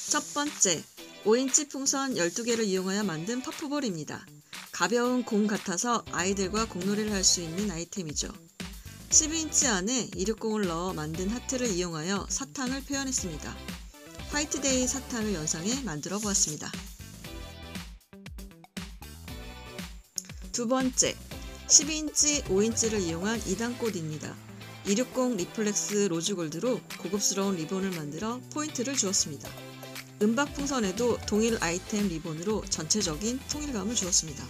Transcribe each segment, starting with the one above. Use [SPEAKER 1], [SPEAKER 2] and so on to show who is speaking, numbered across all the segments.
[SPEAKER 1] 첫 번째, 5인치 풍선 12개를 이용하여 만든 퍼프볼입니다. 가벼운 공 같아서 아이들과 공놀이를 할 수 있는 아이템이죠. 12인치 안에 260을 넣어 만든 하트를 이용하여 사탕을 표현했습니다. 화이트데이 사탕을 연상해 만들어 보았습니다. 두 번째, 12인치, 5인치를 이용한 2단꽃입니다. 260 리플렉스 로즈골드로 고급스러운 리본을 만들어 포인트를 주었습니다. 은박 풍선에도 동일 아이템 리본으로 전체적인 통일감을 주었습니다.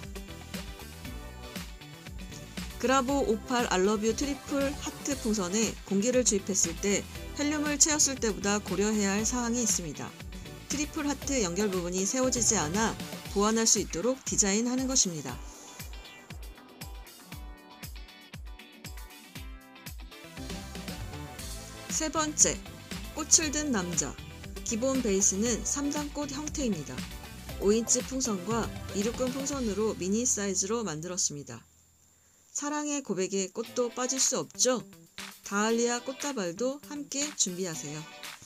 [SPEAKER 1] 그라보 58 알러뷰 트리플 하트 풍선에 공기를 주입했을 때 헬륨을 채웠을 때보다 고려해야 할 사항이 있습니다. 트리플 하트 연결 부분이 세워지지 않아 보완할 수 있도록 디자인하는 것입니다. 세 번째, 꽃을 든 남자. 기본 베이스는 3단꽃 형태입니다. 5인치 풍선과 260 풍선으로 미니 사이즈로 만들었습니다. 사랑의 고백에 꽃도 빠질 수 없죠? 다할리아 꽃다발도 함께 준비하세요.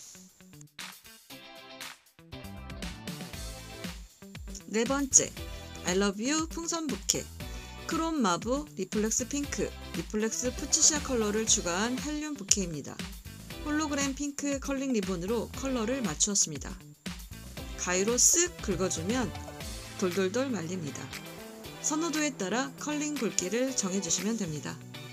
[SPEAKER 1] 네 번째, I love you 풍선 부케. 크롬 마브, 리플렉스 핑크, 리플렉스 푸치시아 컬러를 추가한 헬륨 부케입니다. 홀로그램 핑크 컬링 리본으로 컬러를 맞추었습니다. 가위로 쓱 긁어주면 돌돌돌 말립니다. 선호도에 따라 컬링 굵기를 정해주시면 됩니다.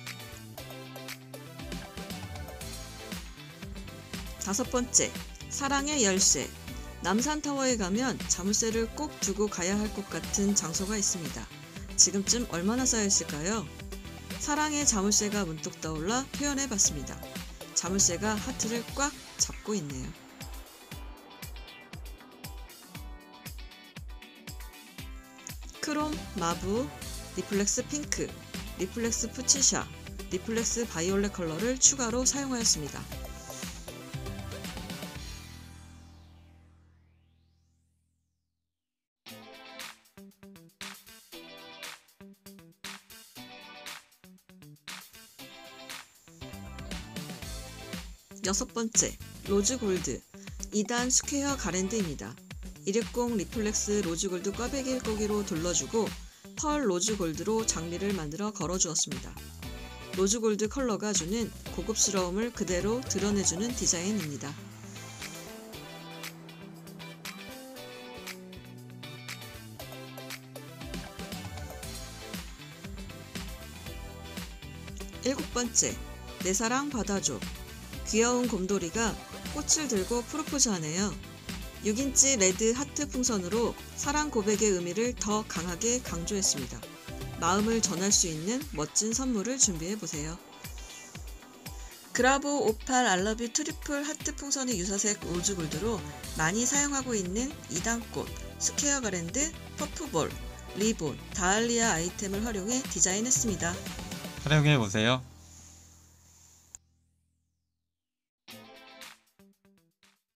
[SPEAKER 1] 다섯 번째, 사랑의 열쇠. 남산타워에 가면 자물쇠를 꼭 두고 가야 할 것 같은 장소가 있습니다. 지금쯤 얼마나 쌓여있을까요? 사랑의 자물쇠가 문득 떠올라 표현해봤습니다. 자물쇠가 하트를 꽉 잡고 있네요. 크롬, 마브, 리플렉스 핑크, 리플렉스 푸치샤, 리플렉스 바이올렛 컬러를 추가로 사용하였습니다. 여섯 번째, 로즈 골드 2단 스퀘어 가랜드입니다. 260 리플렉스 로즈 골드 꽈배기 고기로 둘러주고 펄 로즈 골드로 장미를 만들어 걸어주었습니다. 로즈 골드 컬러가 주는 고급스러움을 그대로 드러내주는 디자인입니다. 일곱 번째, 내 사랑 받아줘. 귀여운 곰돌이가 꽃을 들고 프로포즈하네요. 6인치 레드 하트 풍선으로 사랑 고백의 의미를 더 강하게 강조했습니다. 마음을 전할 수 있는 멋진 선물을 준비해보세요. 그라보 58 알러뷰 트리플 하트 풍선의 유사색 로즈골드로 많이 사용하고 있는 2단꽃, 스퀘어 가랜드, 퍼프볼, 리본, 다할리아 아이템을 활용해 디자인했습니다.
[SPEAKER 2] 활용해보세요.